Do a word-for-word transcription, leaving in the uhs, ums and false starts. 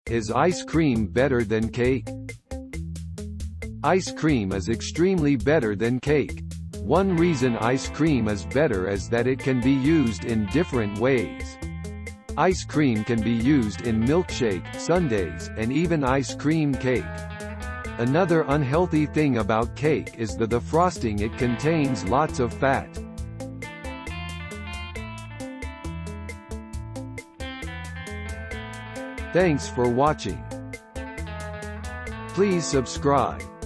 Is ice cream better than cake? Ice cream is extremely better than cake. One reason ice cream is better is that it can be used in different ways. Ice cream can be used in milkshake, sundaes, and even ice cream cake. Another unhealthy thing about cake is that the frosting it contains lots of fat. Thanks for watching. Please subscribe.